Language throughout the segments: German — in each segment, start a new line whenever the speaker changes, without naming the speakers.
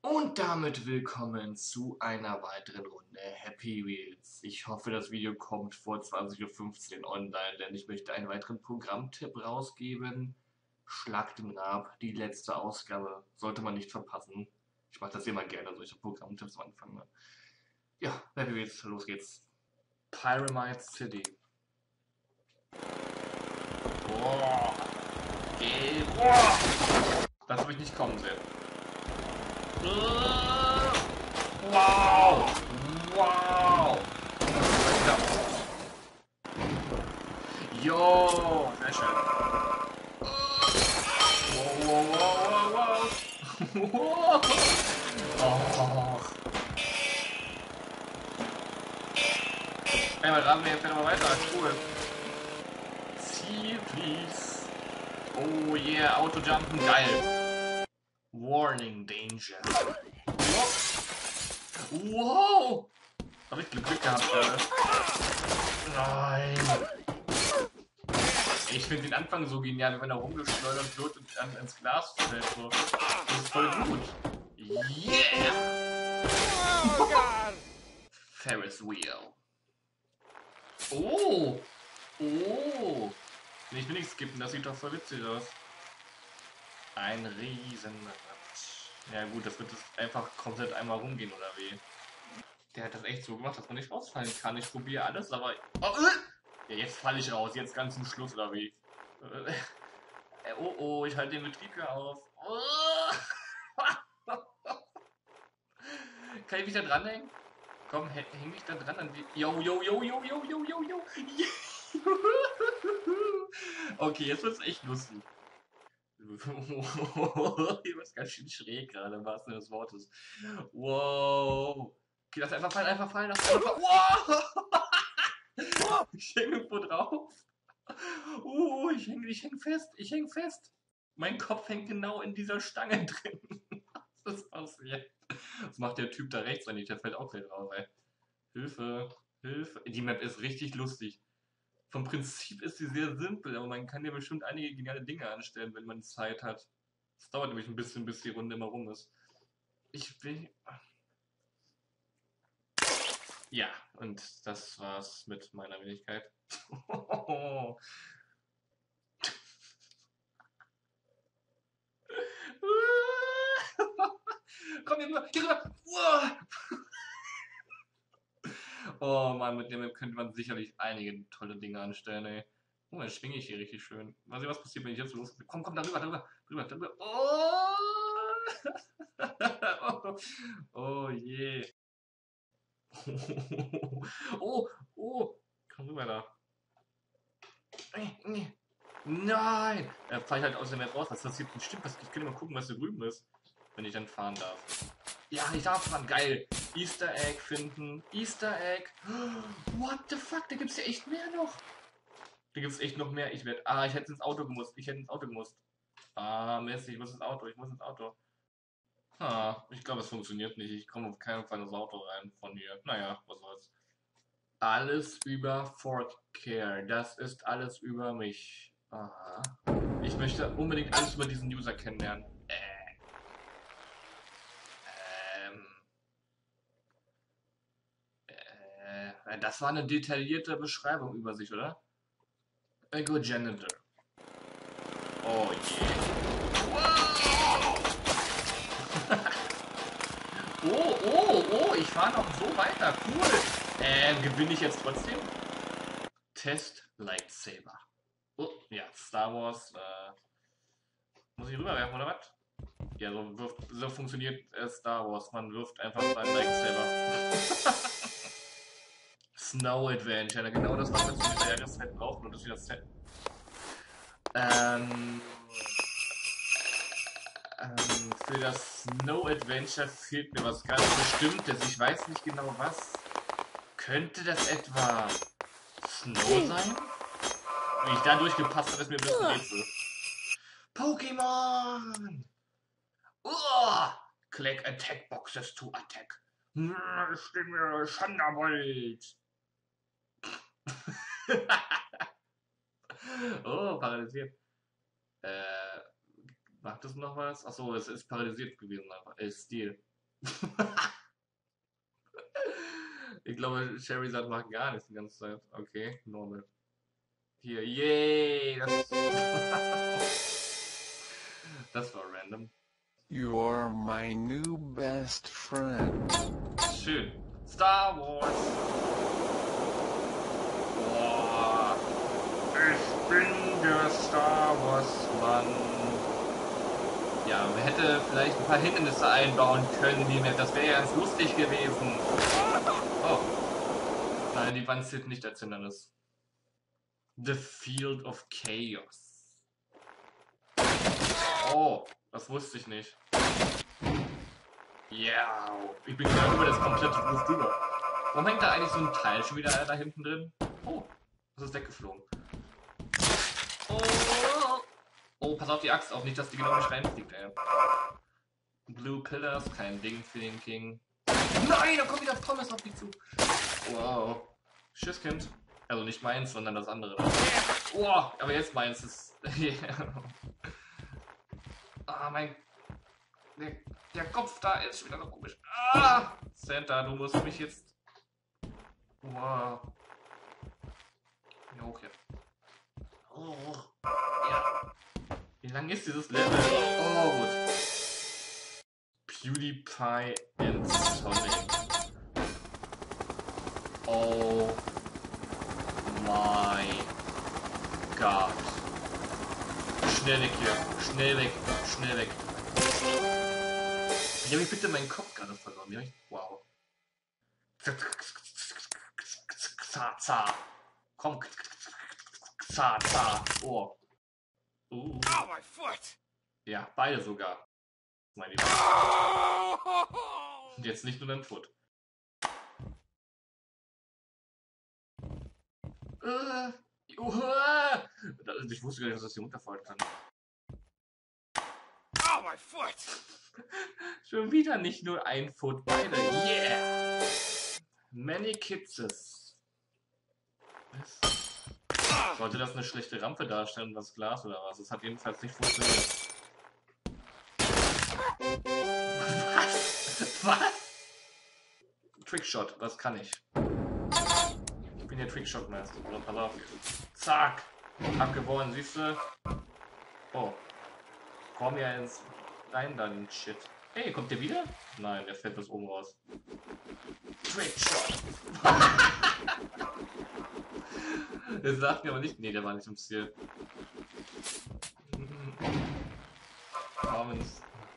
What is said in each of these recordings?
Und damit willkommen zu einer weiteren Runde Happy Wheels. Ich hoffe, das Video kommt vor 20:15 Uhr online, denn ich möchte einen weiteren Programmtipp rausgeben. Schlag den Rab, die letzte Ausgabe. Sollte man nicht verpassen. Ich mache das immer gerne, solche Programmtipps am Anfang. Ne? Ja, Happy Wheels, los geht's. Pyramide City. Boah, boah. Das habe ich nicht kommen sehen. Wow! Wow! Jo, sehr schön. Wow, wow, wow, wow, wow. Oh. Einmal rahmen wir jetzt mal weiter. Cool. Ziel, please. Oh yeah, Autojumpen, geil. Warning, danger. Wow! Hab ich Glück gehabt, Nein! Ich finde den Anfang so genial, wenn er rumgeschleudert wird und dann ins Glas fällt. So. Das ist voll gut. Yeah!
Oh, God.
Ferris Wheel. Oh! Oh! Nee, ich will nicht skippen, das sieht doch voll witzig aus. Ein Riesenrad. Ja gut, das wird jetzt einfach komplett einmal rumgehen, oder wie? Der hat das echt so gemacht, dass man nicht rausfallen kann. Ich probiere alles, aber... Oh, ja, jetzt falle ich raus, jetzt ganz zum Schluss, oder wie? Oh, oh, ich halte den Betrieb hier auf. Oh. Kann ich mich da dranhängen? Komm, häng mich da dran an die... Yo, yo, yo, yo, yo, yo, yo, yo. Okay, jetzt wird's echt lustig. Hier wird's ganz schön schräg gerade, im wahrsten Sinne des Wortes. Wow. Okay, lass einfach fallen, einfach fallen, lass einfach fallen. Wow! Ich hänge irgendwo drauf. Ich häng fest, ich häng fest. Mein Kopf hängt genau in dieser Stange drin. Was ist passiert? Was macht der Typ da rechts eigentlich? Der fällt auch gleich drauf, ey. Hilfe, Hilfe. Die Map ist richtig lustig. Vom Prinzip ist sie sehr simpel, aber man kann ja bestimmt einige geniale Dinge anstellen, wenn man Zeit hat. Es dauert nämlich ein bisschen, bis die Runde immer rum ist. Ich will... Ja, und das war's mit meiner Wenigkeit. Komm hier rüber, hier rüber. Oh Mann, mit dem könnte man sicherlich einige tolle Dinge anstellen, ey. Oh, dann schwinge ich hier richtig schön. Mal sehen, was passiert, wenn ich jetzt los... Komm, komm, darüber, darüber, darüber, darüber. Oh! Oh, oh je. Oh, oh. Komm rüber da. Nein! Fahr ich halt aus der Map raus. Was passiert? Stimmt, ich kann mal gucken, was da drüben ist. Wenn ich dann fahren darf. Ja, ich darf fahren. Geil. Easter Egg finden. Easter Egg. What the fuck? Da gibt's ja echt mehr noch. Da gibt's echt noch mehr. Ich werde. Ah, ich hätte ins Auto gemusst. Ich hätte ins Auto gemusst. Ah, Mist, ich muss ins Auto. Ich muss ins Auto. Ah, ich glaube, es funktioniert nicht. Ich komme auf keinen Fall ins Auto rein von hier. Naja, was soll's. Alles über Fortcare. Das ist alles über mich. Aha. Ich möchte unbedingt alles über diesen User kennenlernen. Ähm. Das war eine detaillierte Beschreibung über sich, oder? Ego Janitor. Oh je. Wow! Oh, oh, oh, ich fahre noch so weiter. Cool. Gewinne ich jetzt trotzdem? Test Lightsaber. Oh, ja, Star Wars. Muss ich rüberwerfen, oder was? Ja, so funktioniert Star Wars. Man wirft einfach seinen Lightsaber. Snow Adventure. Genau das, was wir zu dieser Jahreszeit brauchen. Und das wieder Set. Für das Snow Adventure fehlt mir was ganz Bestimmtes. Ich weiß nicht genau was. Könnte das etwa Snow sein? Wie ich da durchgepasst habe, ist mir ein bisschen Rätsel. Pokémon! Click Attack Boxes to Attack. Stimme Thunderbolt. Oh, paralysiert. Macht das noch was? Achso, es ist paralysiert gewesen. Stil. Ich glaube, Charizard macht gar nichts die ganze Zeit. Okay, normal. Hier, yay! Das war random.
You are my new best friend.
Schön. Star Wars. Boah. Ich bin der Star Wars Mann. Ja, man hätte vielleicht ein paar Hindernisse einbauen können, die Map. Das wäre ja ganz lustig gewesen. Oh. Nein, die Wand zählt nicht als Hindernis. The Field of Chaos. Oh, das wusste ich nicht. Ja, ich bin gerade über das komplette Ruf drüber. Warum hängt da eigentlich so ein Teil schon wieder da hinten drin? Oh, das ist weggeflogen. Oh, oh, pass auf die Axt auf, nicht, dass die genau nicht reinfliegt, ey. Blue Pillars, kein Ding für den King. Nein, da kommt wieder Thomas auf dich zu. Wow. Tschüss, Kind. Also nicht meins, sondern das andere. Wow, aber jetzt meins ist... Ah, mein... Der Kopf da ist schon wieder so komisch. Ah! Santa, du musst mich jetzt... Wow. Ja, okay. Oh. Ja. Wie lang ist dieses Level? Oh, gut. PewDiePie and Sonic. Oh my God. Schnell weg hier. Schnell weg. Schnell weg. Wie habe ich bitte meinen Kopf gerade verloren? Wow. Komm. Oh.
Oh, my foot!
Ja, beide sogar. Mein Lieber. Und jetzt nicht nur dein Foot. Ich wusste gar nicht, dass das hier runterfallen kann.
Oh, my foot!
Schon wieder nicht nur ein Foot, beide. Yeah! Many Kisses. Sollte das eine schlechte Rampe darstellen, das Glas oder was? Das hat jedenfalls nicht funktioniert. Was? Was? Trickshot, das kann ich. Ich bin der Trickshot-Meister. Also, pass auf. Zack! Hab gewonnen, siehst du? Oh. Komm ja ins rein dann, shit. Hey, kommt der wieder? Nein, der fällt bis oben raus. Trickshot! Der sagt mir aber nicht. Nee, der war nicht im Ziel. Commons.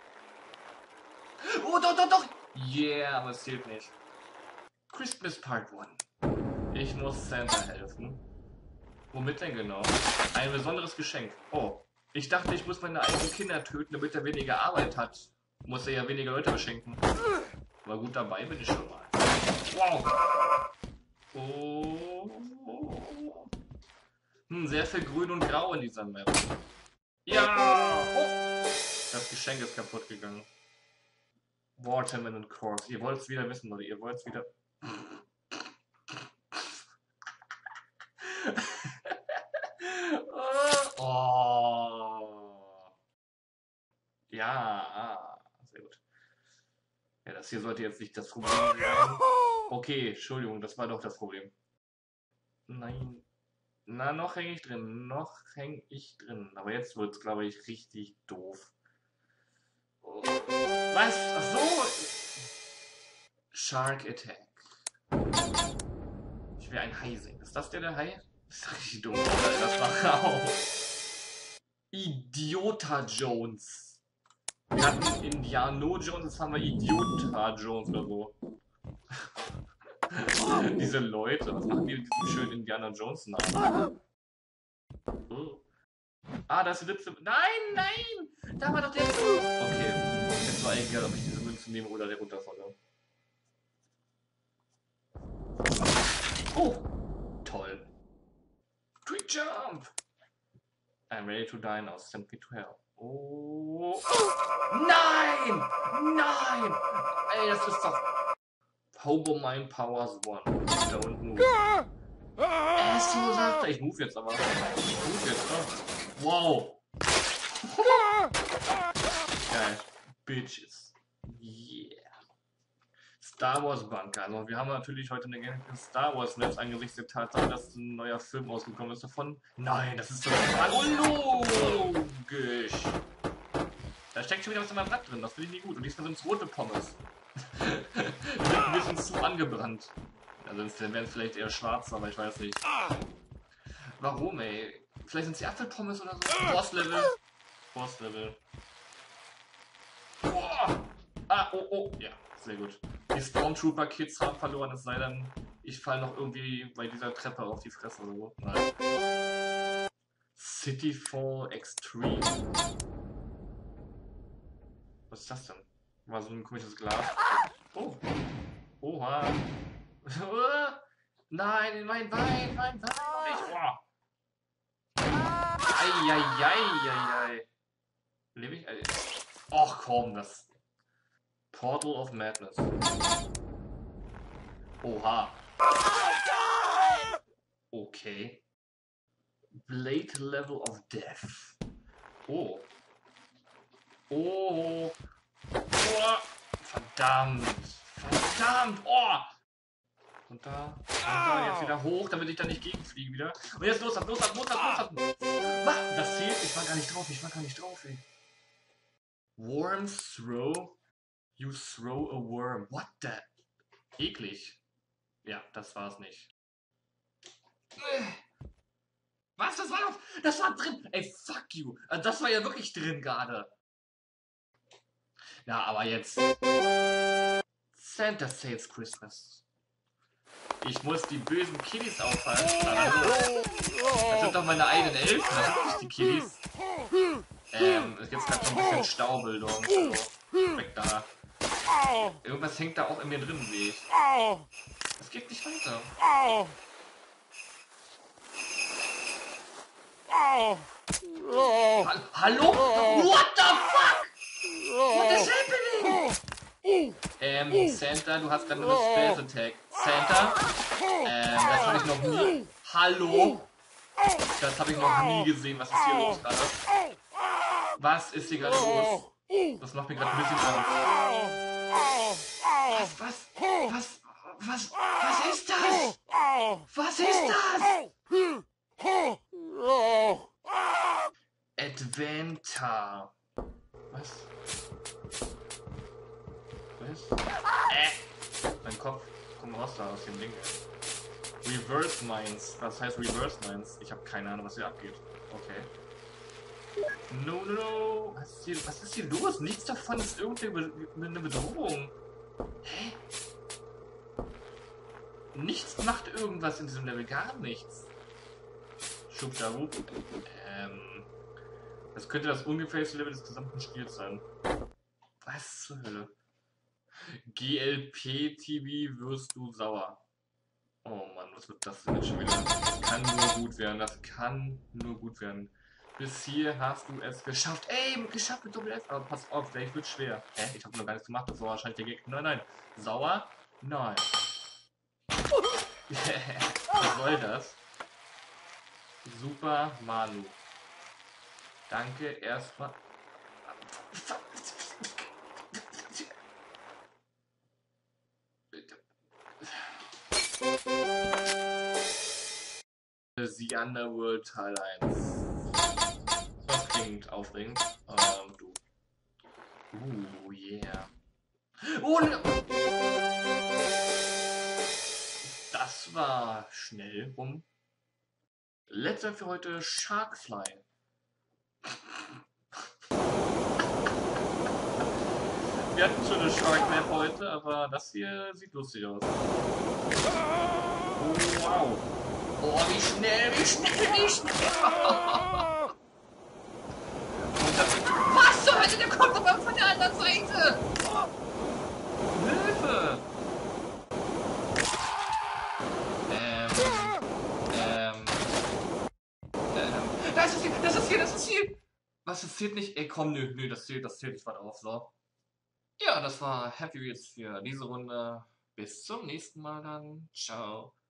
Oh, doch, doch, doch! Yeah, aber es zählt nicht. Christmas Part 1. Ich muss Santa helfen. Womit denn genau? Ein besonderes Geschenk. Oh, ich dachte, ich muss meine eigenen Kinder töten, damit er weniger Arbeit hat. Muss er ja weniger Leute beschenken. Aber gut, dabei bin ich schon mal. Wow. Oh. Sehr viel Grün und Grau in dieser Map. Ja. Oh. Das Geschenk ist kaputt gegangen. Watermelon Course. Ihr wollt es wieder wissen, Leute. Ihr wollt es wieder... Oh. Ja, sehr gut. Ja, das hier sollte jetzt nicht das Problem sein. Okay, Entschuldigung, das war doch das Problem. Nein. Na, noch hänge ich drin. Noch hänge ich drin. Aber jetzt wird es, glaube ich, richtig doof. Oh. Was? Ach so. Shark Attack. Ich will ein Hai sehen. Ist das der Hai? Das ist richtig dumm. Das war auch. Idiota Jones. Wir hatten Indiano Jones, jetzt haben wir Idiota Jones oder so. Diese Leute, was machen die mit diesem schönen Indiana Jones Namen? Oh. Ah, da ist die Lipse. Nein, nein! Da war doch der. Okay, es war egal, ob ich diese Münze nehme oder der runterfalle. Oh, toll. Quick Jump! I'm ready to die now, send me to hell. Oh. Nein! Nein! Ey, das ist doch... Hobo Mind Powers 1. Don't move. So sagt er. Ich move jetzt aber. Ich move jetzt, ne? Wow. Geil. Bitches. Yeah. Star Wars Bunker. Also wir haben natürlich heute eine Gang Star Wars Maps angesichts der Tatsache, dass ein neuer Film ausgekommen ist davon. Nein, das ist total unlogisch. Da steckt schon wieder was in meinem Blatt drin, das finde ich nicht gut. Und diesmal sind es rote Pommes. Die sind ein bisschen zu angebrannt. Also dann wären es vielleicht eher schwarz, aber ich weiß nicht. Warum, ey? Vielleicht sind sie Apfelpommes oder so? Boss-Level. Boss-Level. Boah! Ah, oh, oh. Ja, sehr gut. Die Stormtrooper-Kids haben verloren, es sei denn, ich falle noch irgendwie bei dieser Treppe auf die Fresse oder so. Nein. Cityfall Extreme. Was ist das denn? War so ein komisches Glas. Oh. Oha. Nein, mein Bein, mein Bein. Oh. Eieieiei. Lebe ich? Och komm, das. Portal of Madness. Oha. Okay. Blade Level of Death. Oh. Oh. Oh. Verdammt. Verdammt. Oh. Und da jetzt wieder hoch, damit ich da nicht gegenfliege wieder. Und jetzt los. Was? Das zählt? Ich war gar nicht drauf, ey. Worm throw. You throw a worm. What the? Eklig. Ja, das war's nicht. Was? Das war drin. Ey, fuck you. Das war ja wirklich drin gerade. Ja, aber jetzt. Santa Saves Christmas. Ich muss die bösen Kiddies aufhalten. Das sind doch meine eigenen Elfen, das sind nicht die Kiddies. Jetzt gerade so ein bisschen Staubildung. Also, weg da. Irgendwas hängt da auch in mir drin, sehe ich. Es geht nicht weiter. Hallo? What the fuck? What is happening? Santa, du hast gerade eine Space Attack. Santa? Das habe ich noch nie. Hallo? Das habe ich noch nie gesehen. Was ist hier los gerade? Was ist hier gerade los? Das macht mir gerade ein bisschen Angst. Was ist das? Was ist das? Adventar. Was? Mein Kopf. Komm raus da aus dem Ding. Reverse Minds. Was heißt Reverse Minds? Ich habe keine Ahnung, was hier abgeht. Okay. No. Was ist hier los? Nichts davon ist irgendeine Bedrohung. Hä? Nichts macht irgendwas in diesem Level. Gar nichts. Schubschabu. Das könnte das ungefährlichste Level des gesamten Spiels sein. Was zur Hölle? GLP-TV wirst du sauer. Oh Mann, was wird das denn jetzt schon wieder? Das kann nur gut werden, das kann nur gut werden. Bis hier hast du es geschafft. Ey, geschafft mit Doppel F. Aber pass auf, gleich wird schwer. Hä? Ich habe noch gar nichts gemacht, das war wahrscheinlich der Gegner. Nein. Sauer? Nein. Was soll das? Super Manu. Danke erstmal. The Underworld Teil 1. Das klingt aufregend. Du. Yeah. Oh, das war schnell rum. Letzter für heute Sharkfly. Wir hatten schon eine Shark Map heute, aber das hier sieht lustig aus. Oh, wow. Oh, wie schnell. Was zur Hölle? Der kommt aber von der anderen Seite. Hilfe. Das ist hier. Was, das zählt nicht? Ey, komm, nö, das zählt nicht weiter auf, so. Ja, das war Happy Wheels für diese Runde. Bis zum nächsten Mal dann. Ciao.